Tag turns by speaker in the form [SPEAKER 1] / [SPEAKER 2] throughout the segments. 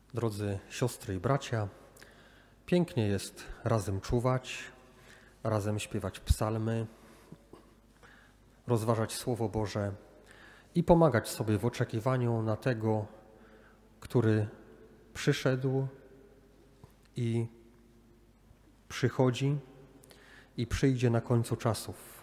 [SPEAKER 1] Drodzy siostry i bracia, pięknie jest razem czuwać, razem śpiewać psalmy, rozważać Słowo Boże i pomagać sobie w oczekiwaniu na tego, który przyszedł i przychodzi i przyjdzie na końcu czasów.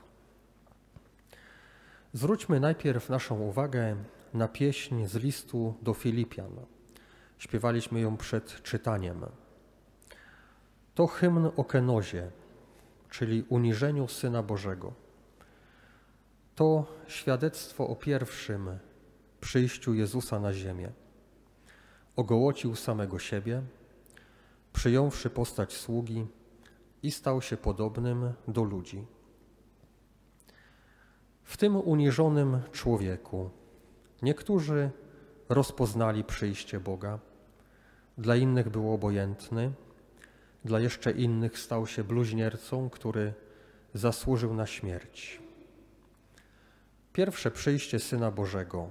[SPEAKER 1] Zwróćmy najpierw naszą uwagę na pieśń z listu do Filipian. Śpiewaliśmy ją przed czytaniem. To hymn o kenozie, czyli uniżeniu Syna Bożego. To świadectwo o pierwszym przyjściu Jezusa na ziemię. Ogołocił samego siebie, przyjąwszy postać sługi i stał się podobnym do ludzi. W tym uniżonym człowieku niektórzy rozpoznali przyjście Boga, dla innych był obojętny, dla jeszcze innych stał się bluźniercą, który zasłużył na śmierć. Pierwsze przyjście Syna Bożego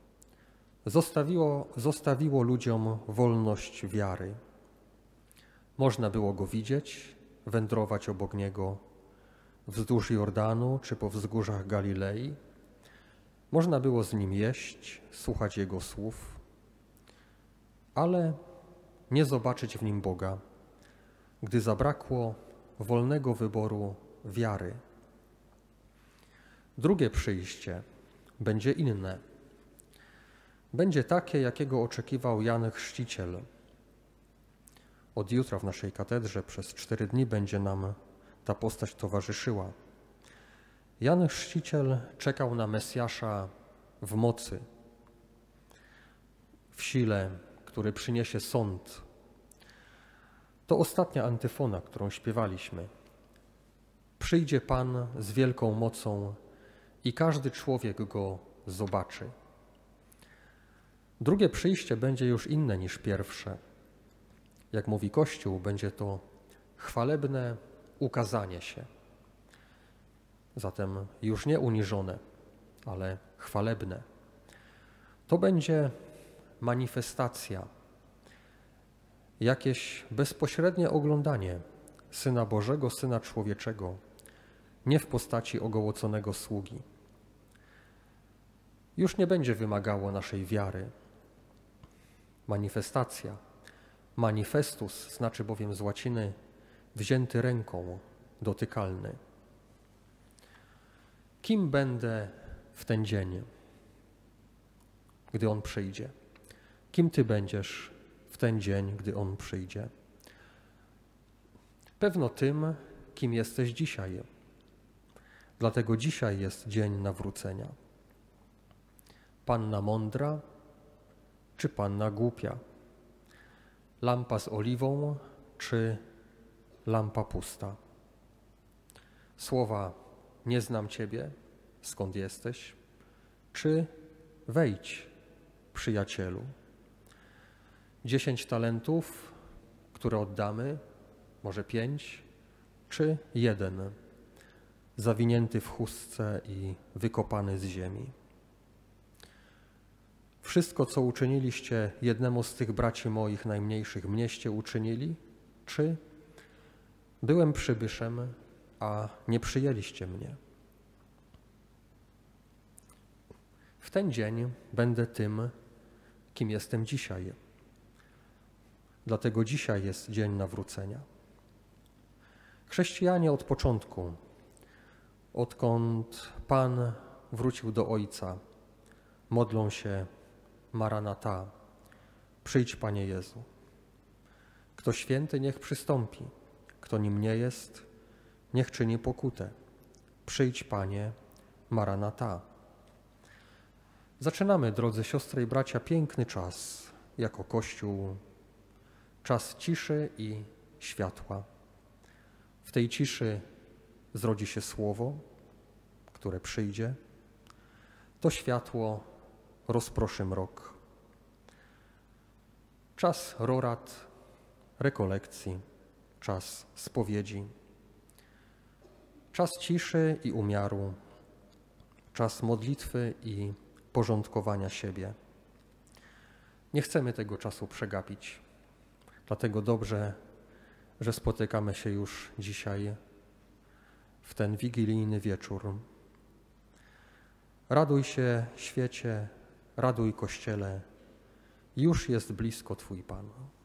[SPEAKER 1] zostawiło ludziom wolność wiary. Można było Go widzieć, wędrować obok Niego wzdłuż Jordanu czy po wzgórzach Galilei. Można było z Nim jeść, słuchać Jego słów, ale nie zobaczyć w Nim Boga, gdy zabrakło wolnego wyboru wiary. Drugie przyjście będzie inne. Będzie takie, jakiego oczekiwał Jan Chrzciciel. Od jutra w naszej katedrze przez 4 dni będzie nam ta postać towarzyszyła. Jan Chrzciciel czekał na Mesjasza w mocy, w sile, który przyniesie sąd. To ostatnia antyfona, którą śpiewaliśmy. Przyjdzie Pan z wielką mocą i każdy człowiek Go zobaczy. Drugie przyjście będzie już inne niż pierwsze. Jak mówi Kościół, będzie to chwalebne ukazanie się. Zatem już nie uniżone, ale chwalebne. To będzie manifestacja, jakieś bezpośrednie oglądanie Syna Bożego, Syna Człowieczego, nie w postaci ogołoconego sługi. Już nie będzie wymagało naszej wiary. Manifestacja. Manifestus znaczy bowiem z łaciny wzięty ręką, dotykalny. Kim będę w ten dzień, gdy On przyjdzie? Kim Ty będziesz w ten dzień, gdy On przyjdzie? Pewno tym, kim jesteś dzisiaj. Dlatego dzisiaj jest dzień nawrócenia. Panna mądra czy panna głupia? Lampa z oliwą czy lampa pusta? Słowa nie znam Ciebie, skąd jesteś? Czy wejdź, przyjacielu? 10 talentów, które oddamy, może 5, czy 1, zawinięty w chustce i wykopany z ziemi. Wszystko, co uczyniliście jednemu z tych braci moich najmniejszych, mnieście uczynili? Czy byłem przybyszem, a nie przyjęliście mnie? W ten dzień będę tym, kim jestem dzisiaj. Dlatego dzisiaj jest dzień nawrócenia. Chrześcijanie od początku, odkąd Pan wrócił do Ojca, modlą się Maranata, przyjdź Panie Jezu. Kto święty, niech przystąpi, kto nim nie jest, niech czyni pokutę. Przyjdź Panie, Maranata. Zaczynamy, drodzy siostry i bracia, piękny czas jako Kościół, czas ciszy i światła. W tej ciszy zrodzi się Słowo, które przyjdzie. To światło rozproszy mrok. Czas rorat, rekolekcji, czas spowiedzi, czas ciszy i umiaru, czas modlitwy i porządkowania siebie. Nie chcemy tego czasu przegapić. Dlatego dobrze, że spotykamy się już dzisiaj w ten wigilijny wieczór. Raduj się, świecie, raduj, Kościele, już jest blisko Twój Pan.